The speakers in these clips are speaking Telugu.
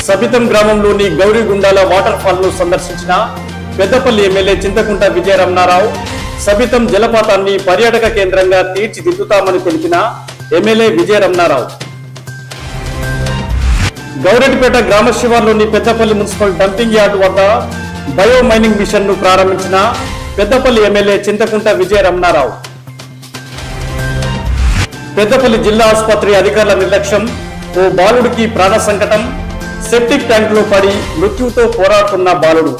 సబితం గ్రామంలోని గౌరీగుండాల వాటర్ ఫాల్ ను సందర్శించిన పెద్దపల్లి ఎమ్మెల్యే చింతకుంట విజయరమణారావు సబితం జలపాతాన్ని పర్యాటక కేంద్రంగా తీర్చిదిద్దుతామని తెలిపిన ఎమ్మెల్యే విజయరమణారావు గౌరెడ్డిపేట గ్రామ శివార్లోని పెద్దపల్లి మున్సిపల్ డంపింగ్ యార్డు వద్ద బయో మైనింగ్ మిషన్ ను ప్రారంభించిన పెద్దపల్లి ఎమ్మెల్యే చింతకుంట విజయరమణారావు పెద్దపల్లి జిల్లా ఆసుపత్రి అధికారుల నిర్లక్ష్యం ఓ బాలుడికి ప్రాణ సంకటం సెప్టిక్ ట్యాంక్ లో పడి మృత్యుతో పోరాడుతున్న బాలుడు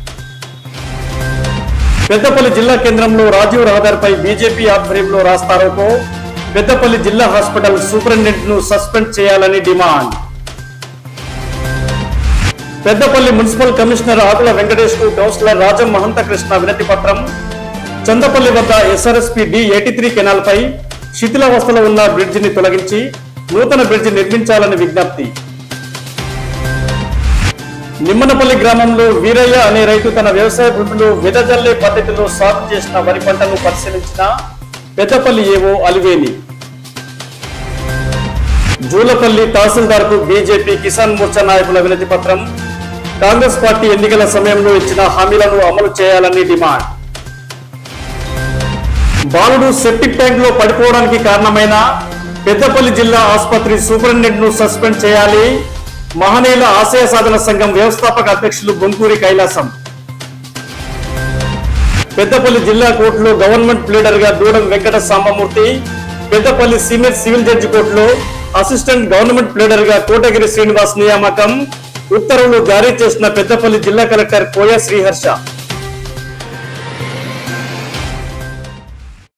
పెద్దపల్లి జిల్లా కేంద్రంలో రాజీవ్ రహదారిపై బీజేపీ ఆధ్వర్యంలో రాస్తారోకో పెద్దపల్లి జిల్లా హాస్పిటల్ సూపరింటెండెంట్ ను సస్పెండ్ చేయాలని demand Peddapalli municipal commissioner Akula Venkatesh కు కౌన్సిలర్ రాజం మహంతకృష్ణ వినతి పత్రం చందపల్లి వద్ద ఎస్ఆర్ఎస్పీ D83 కెనాల్ పై శిథిలావస్థలో ఉన్న బ్రిడ్జిని తొలగించి నూతన బ్రిడ్జి నిర్మించాలని విజ్ఞప్తి నిమ్మనపల్లి గ్రామంలో వీరయ్య అనే రైతు తన వ్యవసాయ భూమిలో వెదజల్లే పద్ధతిలో సాగు చేసిన వరి పంటను పరిశీలించిన పెద్దపల్లి ఏవో అలివేని జూలపల్లి తహసీల్దార్ కు బీజేపీ కిసాన్ మోర్చా నాయకుల వినతి పత్రం కాంగ్రెస్ పార్టీ ఎన్నికల సమయంలో ఇచ్చిన హామీలను అమలు చేయాలని డిమాండ్ బాలుడు సెప్టిక్ ట్యాంక్ లో పడిపోవడానికి కారణమైన పెద్దపల్లి జిల్లా ఆసుపత్రి సూపరింటెండెంట్ ను సస్పెండ్ చేయాలి మహనీయుల ఆశయ సాధన సంఘం వ్యవస్థాపక అధ్యక్షులు బొంకూరి కైలాసం పెద్దపల్లి జిల్లా కోర్టులో గవర్నమెంట్ ప్లీడర్ గా Doodam Venkata Sambamurthy Peddapalli senior civil judge కోర్టులో అసిస్టెంట్ గవర్నమెంట్ ప్లీడర్ గా కోటగిరి శ్రీనివాస్ నియామకం ఉత్తర్వులు జారీ చేసిన పెద్దపల్లి జిల్లా కలెక్టర్ కోయ శ్రీహర్ష